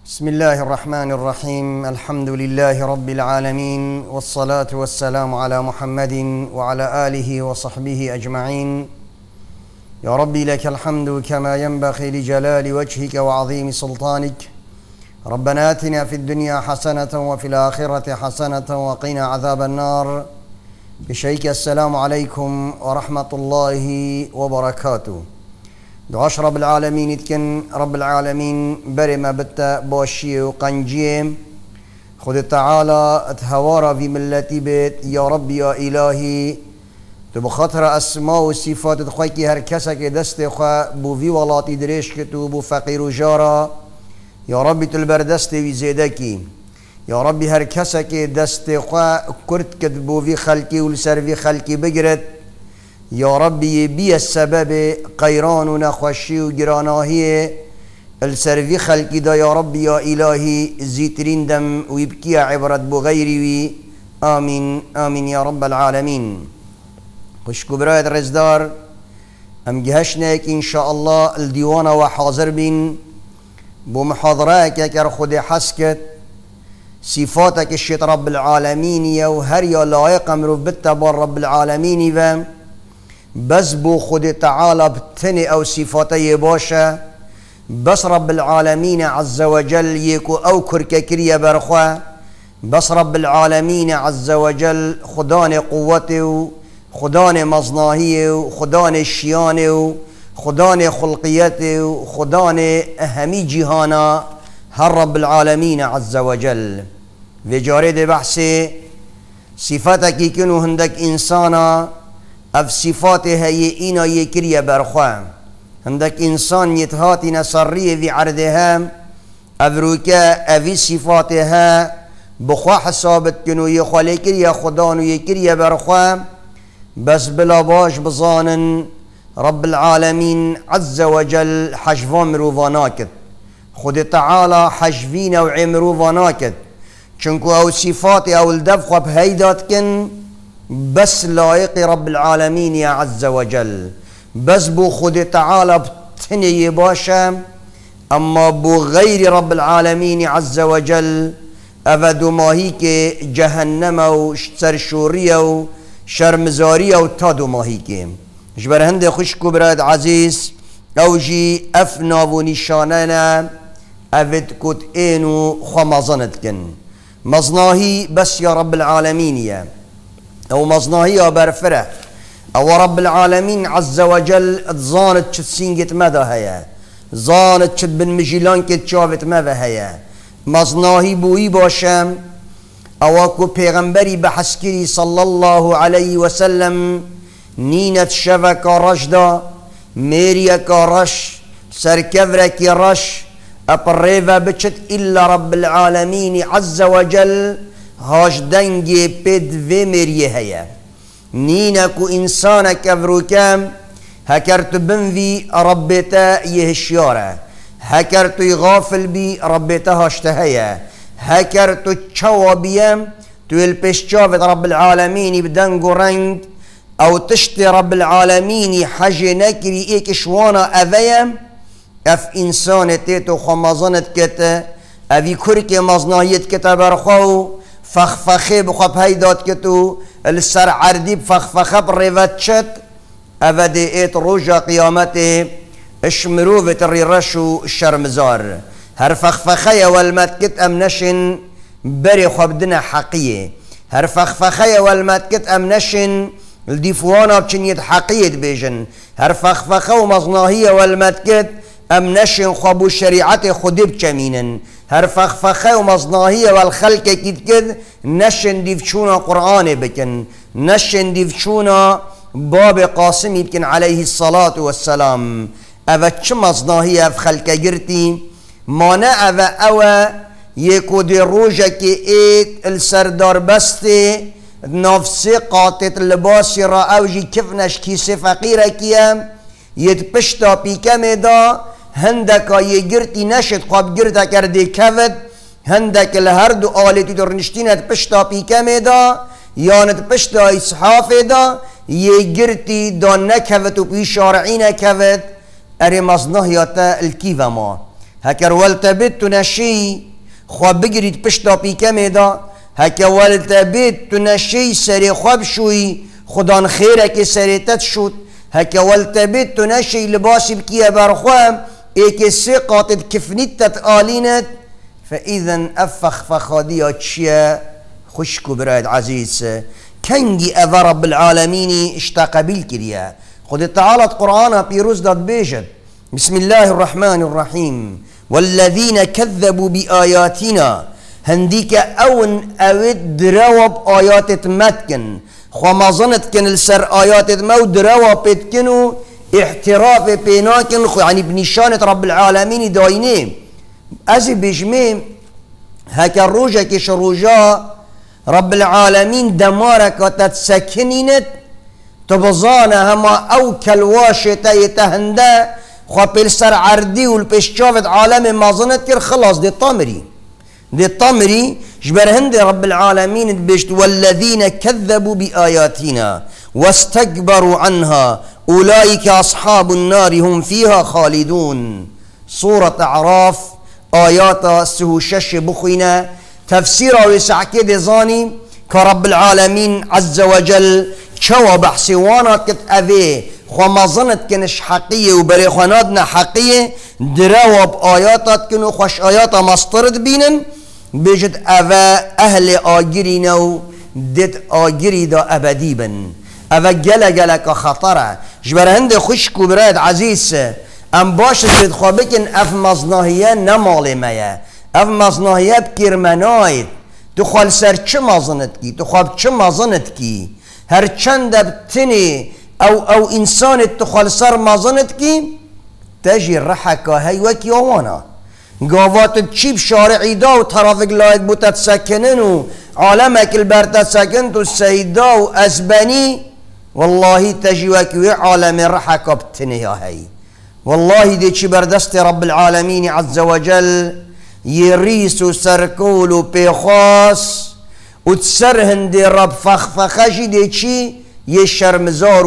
بسم الله الرحمن الرحيم. الحمد لله رب العالمين، والصلاة والسلام على محمد وعلى آله وصحبه أجمعين. يا ربي لك الحمد كما ينبغي لجلال وجهك وعظيم سلطانك. ربنا آتنا في الدنيا حسنة وفي الآخرة حسنة وقنا عذاب النار. بشيك السلام عليكم ورحمة الله وبركاته. دعاش رب العالمين يتكن رب العالمين برما بتا باشي وقنجيم خد تعالى اتهوارا في ملتي بيت يا رب يا إلهي تبخطر أسماء وصفات تخويكي هر كسك دست خوا بو في ولاتي دريش كتو بو فقير وجارا يا رب تلبردست وزيدكي يا رب هر كسك دست خوا كرت كتبو في خلقي ولسر في خلقي بجرت يا ربي بي السبب قيران ونخوشي وجراناهي السرفي خلقي دا يا ربي يا إلهي زيترين دم ويبكي عبرت بغيري آمين آمين يا رب العالمين. خوش كبرات رزدار ام جهشناك إن شاء الله الديوان وحاضر بين بمحاضراك كر خد حسكت صفاتك الشيط رب العالمين يا وهر يا لايق امرو بالتبار رب العالمين فهم بس بو خد تعالى بتني او صفاتي باشا بس رب العالمين عز وجل يكو او كرككريا برخوا بس رب العالمين عز وجل خدان قوته خدان مصناهيه خدان الشيانه خدان خلقيته خدان اهمي جهانا هر رب العالمين عز وجل. في جارد بحثي صفاتك يكونوا هندك انسانا اف صفاته هي اينا يكريا برخوا عندك انسان يتهاتي نصريه في عرضها افروكا افي صفاتها بخوا حسابت كنو يخالي كريا خدانو يكريا برخوا بس بلا باش بظانن رب العالمين عز وجل حجفان مروفاناكت خد تعالى حجفين او عمروفاناكت چنكو او صفاتي او الدفخ بهيدات كن بس لائق رب العالمين يا عز وجل بس بو خد تعالى بتني باشا اما بو غير رب العالمين عز وجل افدو ماهيك جهنم وسرشورية وشرمزارية وتادو ماهيك جبر هند خوش كبراد عزيز اوجي افنا ونشاننا افد كت اينو خمازنتكن مزناهي بس يا رب العالمين يا او مصناهية برفرة او رب العالمين عز وجل ظانت شد سينجت ماذا هيا ظانت شد بن مجيلان كت شافت ماذا هيا مصناهي بوي باشم او اكو پیغمبري بحسكري صلى الله عليه وسلم نينت شفك رشدا ميريك رش سركفرك رش اپريفا بچت الا رب العالمين عز وجل هاش دنگي پد في مريه هيا نينكو انسانك افروكام هكرت بنفي ربتا يهشيارا هكرت يغافل بي ربتا هاشتهيا هكرت تشوابيام تو البشجافت رب العالمين بدنگو رنگ او تشتي رب العالمين حاجة نكري ايك شوانا افيام اف انسان تيتو خمازانت كتا افي كورك مزناهيت كتا برخواو فخفخه بخواب هيدات كتو السر عردي بفخفخه بريفات شت افدي ايت روجا قيامته اشمروفة الريرشو الشرمزار هر فخفخه والمتكت امنشن بري خوابدنا حقية هر فخفخه والمتكت امنشن الديفوانا بچنيت حقية بيجن هر فخفخه ومصناهية والمتكت امنشن خوابو شريعت خودي بچمينن هر فخفخه ومصناهية والخلق كد نشن ديفشونا قرآن بكن نشن ديفشونا باب قاسم يمكن عليه الصلاة والسلام أفا چه مصناهية في خلق جرتي مانا أفا أوا يكو دي روجة كي ايت السردار بستي نفسي قاطت اللباسي را اوجي كفنش كيسي فقيرة كيام يتبشتا بيكامي دا هندك يجرتي نشد قاب جرتا كردي كفد هندك الهردو آلتي درنشتينت بشتا بيكامي دا يانت بشتا إصحاف دا يجرتي دا نكفت وبي شارعين كفد اري مصنهياتا الكيفة ما هکر ولتبت تو نشی خواب بگیرید پشتا پیکمه دا هکر ولتبت تو نشی سری خواب شوی خدان خیره که سریتت شد هکر ولتبت تو نشی لباسی بکیه برخوام ایک سی قاطد کفنیتت آلینت فإذن أفخ فخادية تشيا خشكو برايد عزيز كنجي أذا رب العالمين اشتاق بالكريا خد تعالى القرآن بيروز داد بيجد بسم الله الرحمن الرحيم والذين كذبوا بآياتنا هنديك أون أود دروب آيات تمتكن خما ظنت كن السر آيات مو دروب بتكنو احتراف بيناكن يعني بنشانة رب العالمين داينين ازي بجمي هكا الروجة كش روجا رب العالمين دمارك وتتسكنينت تبظانا هما او كالواشة يتهندا خوابيل سر عردي والبششافت عالم ما ظنت كر خلاص دي طمري جبر هند رب العالمين بشت والذين كذبوا بآياتنا واستكبروا عنها أولئك أصحاب النار هم فيها خالدون سورة أعراف آيات سهوشش بخينا تفسير وسعكي دزاني كرب العالمين عز وجل شو بحسوانا كت أذي وما ظنت كنش حقية وبريخواناتنا حقية دراوب آياتات كنو خوش آيات مسترد بينن بيجد أذا أهل آجرينو دت آجري دا أبدي بن أذا جل كخطرة جبر هند خشكو براد عزيز ام باش بید خوابکن اف مزناهیه نماله مایه اف مزناهیه بکرمناید تو خوال سر چه مزنت کی تو خواب چه مزنت کی هر چند بتنی او انسان تو خوال سر مزنت کی تجی رحکا هیوکی آوانا گاوات چیب شارعی دا و ترافق لاید بوتت سکنن و عالمک البرتت سکن تو سیدا و اسبانی والله تجی وکی عالم رحکا بتنی یا هی والله دي چي بردست رب العالمين عز وجل يريس سركول بيخاص وتسرهن دي رب فخفخشي دي چي يشرمزار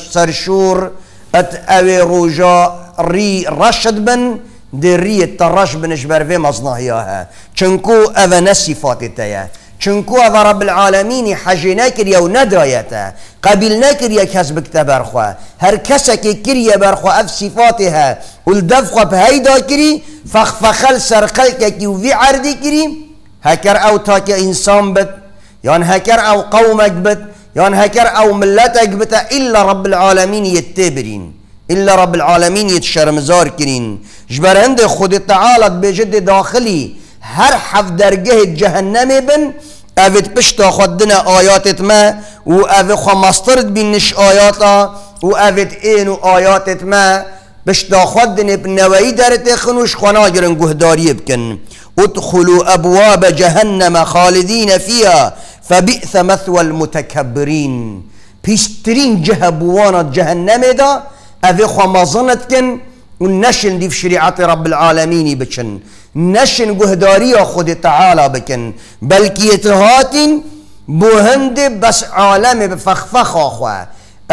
وسرشور اتأوي روجا ري رشد بن دي ري الترش بنش برفي مصناهياها چنكو اذا نصفات تيا چنكو اذا رب العالمين حجي كريا وندايتا قبل كريا كسبك تبرخوا هر كسك كريا برخوا اف صفاتها والدفخوا بهيدا كري فخفخل سرقلك وفي عردي كري هكر او تاك انسان بت يعني هكر او قومك بت يعني هكر او ملتك بت الا رب العالمين يتبرين الا رب العالمين يتشرمزار كرين جبر عند خود تعالى بجد داخلي هر حف درجه جهنم بن اوید پشتا خودنا آیاتت ما و اوید خمسترد بینش آیاتا و اوید اینو آیاتت ما پشتا خودنا بنوایی درت خنوش خناجرن گهداری بکن ادخلوا ابواب جهنم خالدین فيها فبئس مثوى المتكبرين پیشترین جهبوانات جهنم دا اوید خمازنت کن و نشن دی في شریعت رب العالمین بچن نشن گهداری خود تعالی بکن بلکه اتهاتین بوهند بس عالم بفخفخ آخوه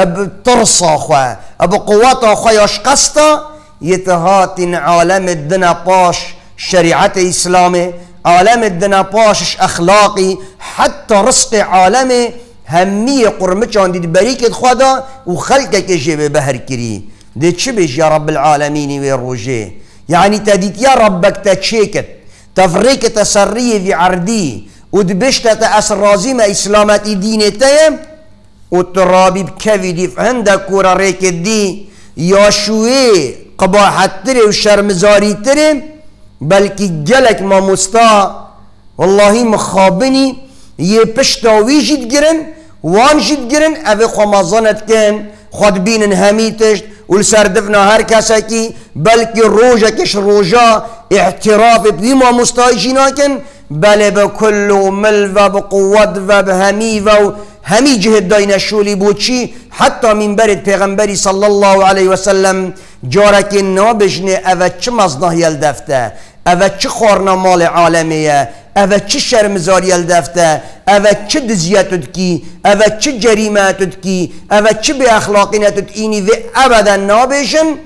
بترس آخوه بقوات آخوه یاشقستا اتهاتین عالم الدنا باش شریعت اسلام عالم الدنا باشش اخلاقی حتی رزق عالم همی قرمچان دید بریکت خدا و خلقك جيبه بهر كري دي تشبش يا رب العالمين ويروجيه يعني تديت يا ربك تشيكت تفريك تسريه في عردي ودبشت تأسرازي ما إسلامات دينتين وترابي بكفي دي عندك كورا ريك دي يا شوي قباحة تري وشرمزاري تري بلكي جلك ما مستا والله مخابني يبشتا ويجد جرن وان جد جرن أبي خمازانت كان خد بين هميتشت والسردفنا هر كساكي بلكي روجا كش روجا اعتراف بما مستاجيناكن بل بكل ملفا بقوات وبهمي همي جهد داين الشولي بوچي حتى من برد پیغمبري صلى الله عليه وسلم جارك نابجن اوچ مزنه يلدفته اوچ خورنا مال عالميه اوچ شرمزار يلدفته اوچ دزياتتكي اوچ جريماتتكي اوچ باخلاقينتت ايني و ابدا نابجن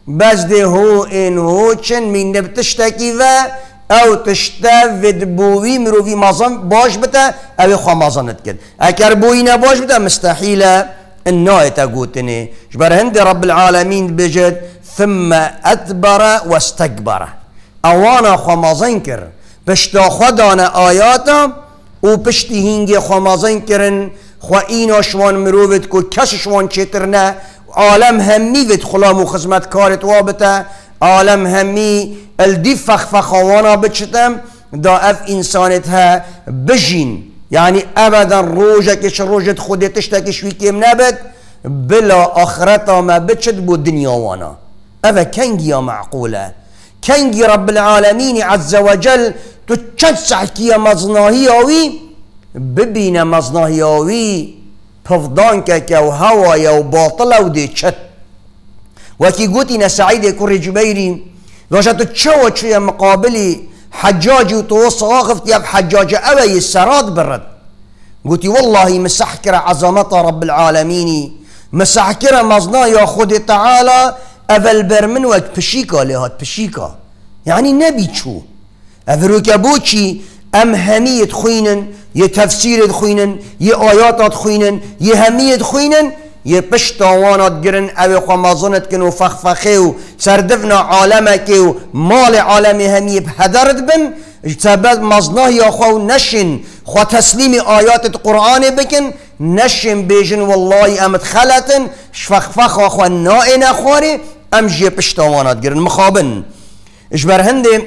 بس ده هو این هو چن من نبتشتکی و او تشتا ود بوی مروی مازن باش بتا او خواه مازنت کد اگر بوی نباش بتا مستحیله النوع تقوتني جبر هند رب العالمين بجد ثم أدبر واستكبر اوانا خمازين كر بشتا خدانا آياتا و بشتی هنگی خمازين كرن خوا اینا شوان مروفت کو کس شوان چترنا عالم همي ود خلام و خزمت کارت وابتا عالم همي الدي فخوانا بچتم دا اف انسانتها بجين يعني ابدا روجكش روجت خودتش تكشوي كم نبت بلا اخرتا ما بتشد بو دنيا وانا افا كنجي معقوله كنجي رب العالمين عز وجل تتشسع كيا مزناهيوي ببين مزناهيوي بفضان كا وهوايا وباطله ودي تشت وكي قوتنا سعيد كوري جبيري وجدت تشوى شوية مقابلي حجاجي وتوصى واقفت يا بحجاجة أبي السراد برد قلت والله مسحكرة عظمة رب العالمين مسحكرة مزنا يا خود تعالى أبل برمن وك بشيكا لهات بشيكا يعني نبي شو أفروك أبوشي أم همية خوينن يتفسير خوينن يآيات خوينن يهمية خوينن يبشتاوانات جرن أو خمازنت كنو فخفخيو سردفنا عالمك مال عالمي همي بهدرت بن سبب مزناه يا خو نشن خو تسليم آيات القرآن بكن نشن بيجن والله أمت خلتن شفخفخ خو نائن أخواري أم جي بشتاوانات جرن مخابن إجبر هندي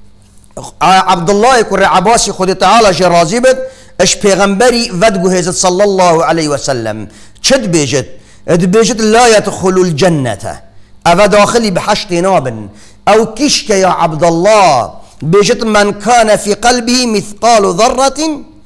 عبد الله يكون عباسي خود تعالى جرازي بد اش پیغمبری ود گوهزت صلى الله عليه وسلم چد بيجت بيجت لا يدخل الجنة أفا داخلي بحشت نابن أو كشك يا عبد الله بيجت من كان في قلبه مثقال ذرة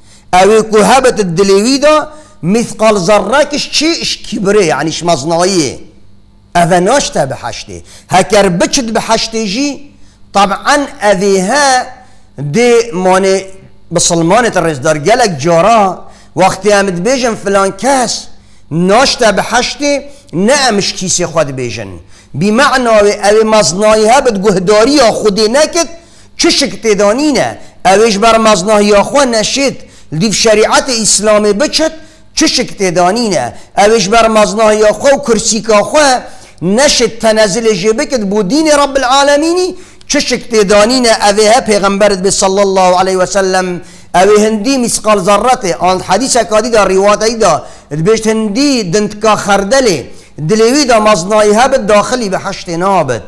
أو كهبة الدليويدة مثقال ذرة كش كبري يعني ش مصنعية أفا ناشتا بحشتي هكر بچت بحشتي جي طبعا أذيها دي ماني بسلمانة الرزدار جالك جارا وقت امد بيجن فلان كاس ناشتا بحشتي نعمش كيسي خود بيجن بمعنى او مزنايها بتجهداري خودي نكت چشك تدانينا اوش بر مزنايها خو نشد دي في شريعة اسلامي بچت چشك تدانينا اوش بر مزنايها خو كرسيكا خو نشد تنزل جبكت بو دين رب العالمين چشك تدانينا اوها پیغمبرت صلى الله عليه وسلم او هندي مثقال ذرته آن حديثه كادي دا روايته دا بيشت هندي دنتكا خردله دلوي دا مزنايها بالداخلي بحشت نابد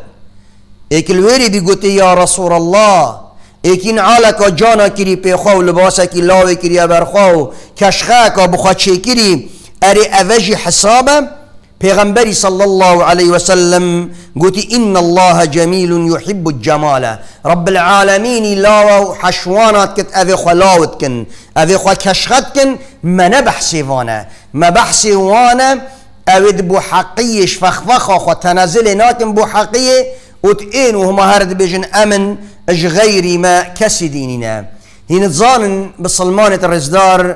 اكل ويري بيقولي يا رسول الله اكين عالك جانا كري بيخو لباسك لاوي كري برخو كشخاك بخا كري اري اوجي حسابه پیغمبری صلى الله عليه وسلم قلت إن الله جميل يحب الجمال رب العالمين لا حشوانات كت أذي خلاوت كن أذي خوا كشخت كن ما نبحثي وانا ما بحثي وانا أود بو حقيش فخفخا خوا تنزل ناكن بو حقية وتئين وهما هرد بيجن أمن اج غيري ما كسديننا هنا تظانن بسلمانة الرزدار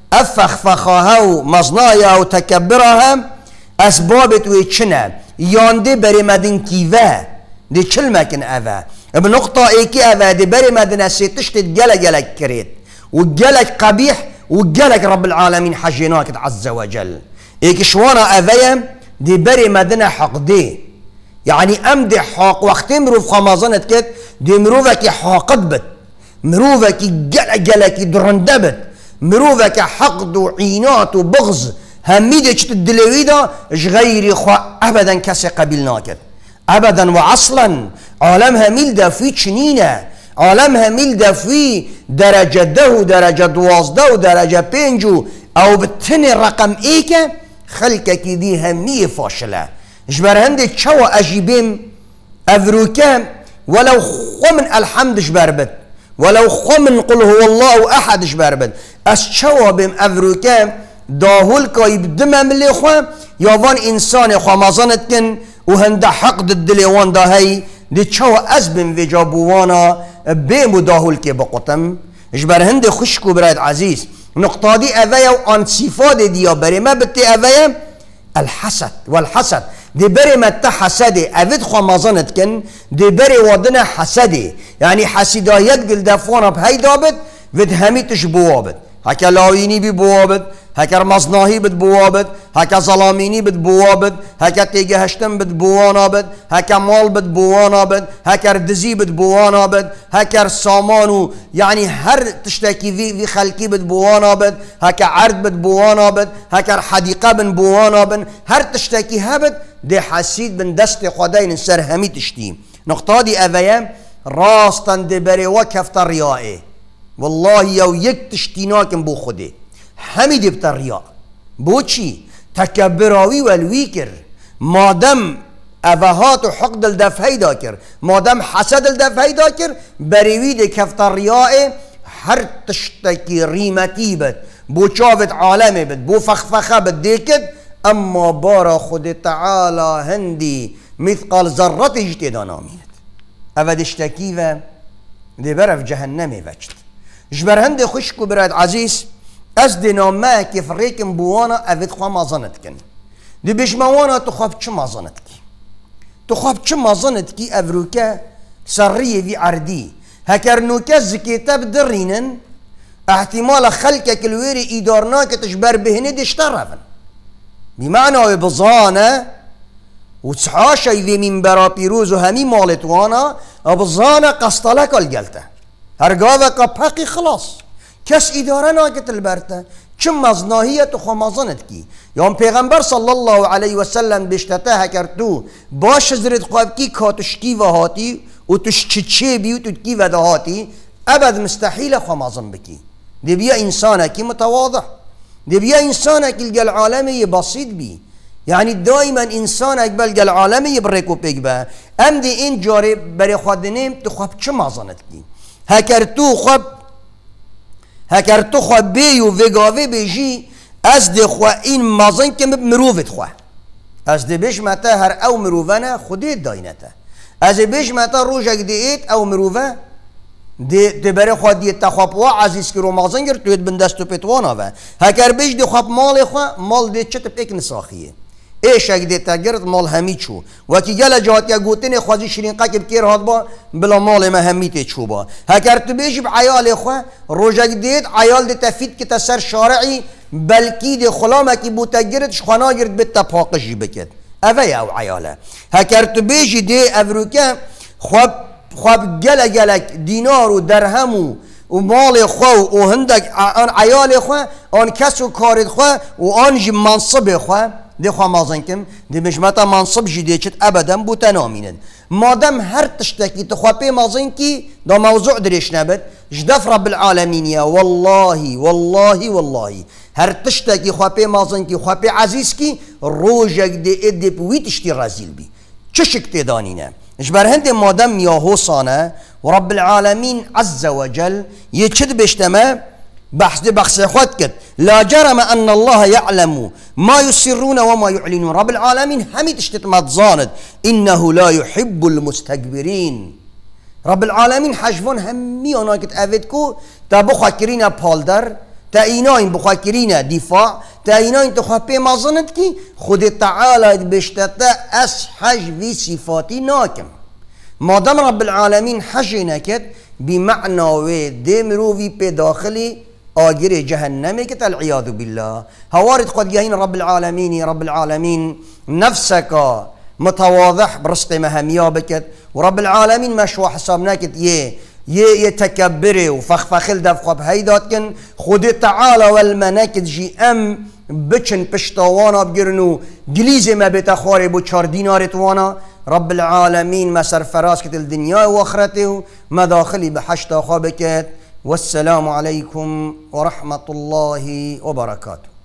أفخفخاها ومصنايا وتكبرها اسبابت وی چنه یانده بری مدن کیوه دی چل مکن اوه بنقطه ایکی اوه دی بری مدن اسیتش تید گلک کرید و گلک قبیح و گلک رب العالمین حجیناکت عز وجل ایکی شوانا اوه دی بری مدن حق دی يعني امدي حاق وقت مروف خمازنت كت دي مروفك حاقد بت مروفك جلك درندبت مروفك حقد وعينات وبغض هميدة الدلويدة غير خوا ابدا كسي قبلناك ابدا واصلا عالمها ميلدا في تشنينه عالمها ميلدا في درجة ده ودرجة دوازده ودرجة بينجو او بالتني رقم ايكا خلقك دي همية فاشلة جبر هندي تشوى اجيبهم افروكام ولو خمن الحمد جبربت ولو خمن قل هو الله احد جبربت اشوى بهم افروكام داهول كايب دم ملي خوا يوان انسان خوا مازنت كن وهند حقد الدليوان دا هي دي تشوى ازبن في جابوانا بيمو داهول كي بقطم جبر هندي خشكو براد عزيز نقطة دي اذايا وان صفات دي بري ما بتي اذايا الحسد والحسد دي بري متى حسده أفيد خو مازنت كن دي بري ودنا حسده يعني حسدايات قل دفوانا بهاي دابد ود همي تشبوابد هكا لاويني بي بوابد هكا مصناهي بد بوابد هكا ظلاميني بد بوابد هكا تيجي هشتم بد بوانا بد هكا مال بد بوانا بد هكا ردزي بد بوانا بد هكا سامانو يعني هر تشتكي في خلقي بد بوانا بد هكا عرض بد بوانا بد هكا حديقة بن بوانا بن هر تشتكي هبد دي حسيد بن دست خدين سر همي تشتي نقطة دي أفيام راستن دي بري وكفت الريائي والله يو يك تشتيناكم بو خده حمد بترياء بوچي تكبراوي والويكر مادم افهات حقد الدفعي داكر مادم حسد الدفعي داكر بريوي دي كفت الرياء هر تشتكي ريمتي بد بو شافت عالمي بد بو فخفخه بد ديكد اما بارا خد تعالى هندي مثقال ذرة اجتدانا مينت افد اشتكي و دي برف جهنمي وجد جبر هندي خشكو براد عزيز از دينامه كيف ريكن بوانا افيد خوا ما ظنتكن دي بيش موانا تخاف چه ما ظنتكي تخاف چه ما ظنتكي افروكا سرية في عردي هكرنوكا زكيتا بدرينن احتمال خلقك الويري ادارناك تشبر بهني دي اشترفن بمعنى بظانا وتسحاشا يذي من برا بيروز وهمي مالتوانا بظانا قسطلك الجلته هرقاوة قبحقي خلاص كس إدارة ناكت البرتا چم مزناهية تخو مزنت كي يوم پیغمبر صلى الله عليه وسلم بشتتها كرتو باش زرد خواب كي كاتشكي وهاتي وتشتشي بي وتتكي ودهاتي أبد مستحيل خو مزن بكي دي بيا إنسانك متواضع دي بيا إنسانك الجل عالمي بسيط بي يعني دائما إنسانك بلقى العالمي بريكو بيك با أم دي إن جاري بري خودنيم تخواب چم مزنت كي هكرتو خواب بيو ويقاوي بيجي از دي خواه این مازن كم مروفت خواه از دي بيش متا هر او مروفانا خوديت داينتا از دي بيش متا روجك ديت او مروفا دي بري خواه ديت تخواب وا عزيز كرو مازن گر تويت بندستو پتوانا و هكر بيش دي خواب مال خواه مال دي چت بيك نساخيه ايش اك دي تاجرت مال هميچو وكي جل جات يا گوتن خوازي شيرين قاك بكير هاد با بلا مال ما هميته چوبا هكرت بيش بعيال خو روجك ديت عيال دي تفيد كتا سر شارعي بلكي دي خلامه كي بو تاجرت شخنا گرت بت پاقشي بكت اوي او عياله هكرت بيش دي افروكا خواب جل دينار ودرهم ومال خو وهندك ان عيال خو ان كسو كارد خو وان جي منصب خو دي خوا مازنكم دي مش متى منصب جديد ابدا بوتنامين مادام هر تشتكي تخوا بي مازنكي ده موضوع دريش نبت جدف رب العالمين يا والله والله والله هر تشتكي خوا بي مازنكي خوا بي عزيزكي روجك دي ادي بوي تشتي رازيل بي تشك تدانينا اجبر هند مادام يا هوصانه ورب العالمين عز وجل يشد بيشتما بحث دي بحث خود كد لا جرم أن الله يعلم ما يسرون وما يعلنون رب العالمين همي تشتت متزاند إنه لا يحب المستكبرين رب العالمين حجفون همي أنا كت أفيدكو تا بخاكرين بالدر تا إيناين بخاكرين دفاع تا إيناين تخبي ما ظنت كي خد تعالى بشتتا أس حجفي صفاتي ناكم ما دام رب العالمين حجينا كت بمعنى ودمروفي بداخلي آجر جهنم كت العياذ بالله هوارد قد جاهين رب العالمين نفسك متواضح برزق مهميا بكت ورب العالمين مشوا حسابنا كت يتكبري وفخفخل دفقه بهيدات كن خد تعالى والمناكت جي ام بچن پشتاوانا بگرنو گلیز ما بتخواري بو 4 دينار توانا رب العالمين ما سرفراز كت الدنيا واخرته مداخلي بحشتا خابكت والسلام عليكم ورحمة الله وبركاته.